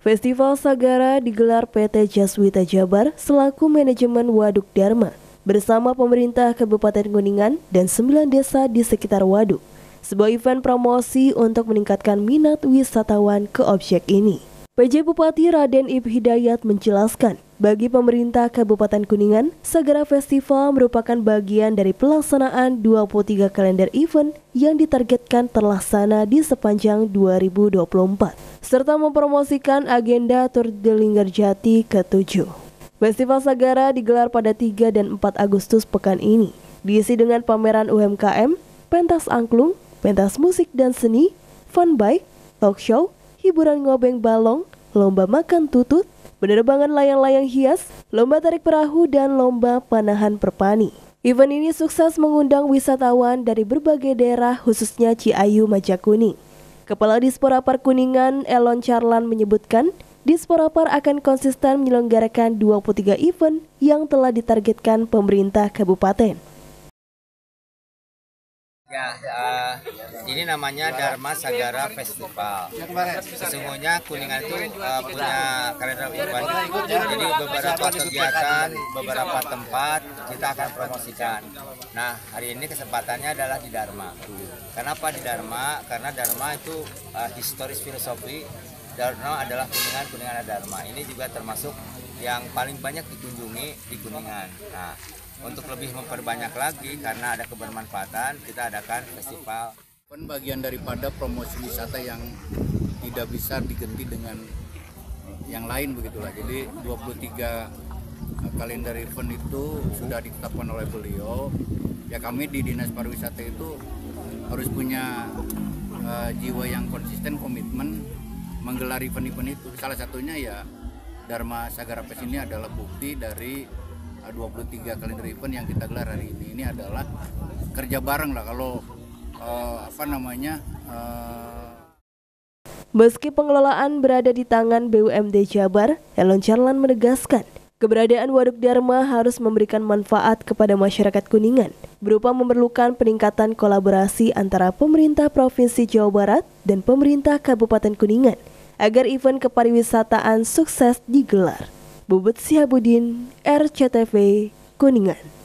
Festival Sagara digelar PT Jaswita Jabar selaku manajemen Waduk Dharma bersama pemerintah Kabupaten Kuningan dan 9 desa di sekitar waduk. Sebuah event promosi untuk meningkatkan minat wisatawan ke objek ini. PJ Bupati Raden Ib Hidayat menjelaskan, bagi pemerintah Kabupaten Kuningan, Sagara Festival merupakan bagian dari pelaksanaan 23 kalender event yang ditargetkan terlaksana di sepanjang 2024, serta mempromosikan agenda Tur de Linggarjati ke-7. Festival Sagara digelar pada 3 dan 4 Agustus pekan ini, diisi dengan pameran UMKM, pentas angklung, pentas musik dan seni, fun bike, talk show, hiburan ngobeng balong, lomba makan tutut, penerbangan layang-layang hias, lomba tarik perahu, dan lomba panahan perpani. Event ini sukses mengundang wisatawan dari berbagai daerah khususnya Ciayu Majakuning. Kepala Disporapar Kuningan, Elon Charlan menyebutkan, Disporapar akan konsisten menyelenggarakan 23 event yang telah ditargetkan pemerintah kabupaten. Ini namanya Dharma Sagara Festival. Sesungguhnya Kuningan itu punya kalender event. Jadi beberapa kegiatan, beberapa tempat kita akan promosikan. Nah, hari ini kesempatannya adalah di Dharma. Kenapa di Dharma? Karena Dharma itu historis filosofi. Dharma adalah Kuningan, Kuningan ada Dharma. Ini juga termasuk yang paling banyak dikunjungi di Kuningan. Nah, untuk lebih memperbanyak lagi karena ada kebermanfaatan, kita adakan festival. Bagian daripada promosi wisata yang tidak bisa diganti dengan yang lain begitulah. Jadi 23 kalender event itu sudah ditetapkan oleh beliau. Ya kami di Dinas Pariwisata itu harus punya jiwa yang konsisten, komitmen menggelar event-event itu. Salah satunya ya Dharma Sagara Fest ini adalah bukti dari 23 kalender event yang kita gelar hari ini. Ini adalah kerja bareng lah kalau Meski pengelolaan berada di tangan BUMD Jabar, Elon Charlan menegaskan, keberadaan Waduk Dharma harus memberikan manfaat kepada masyarakat Kuningan, berupa memerlukan peningkatan kolaborasi antara pemerintah Provinsi Jawa Barat dan pemerintah Kabupaten Kuningan, agar event kepariwisataan sukses digelar. Bubut Sihabudin, RCTV, Kuningan.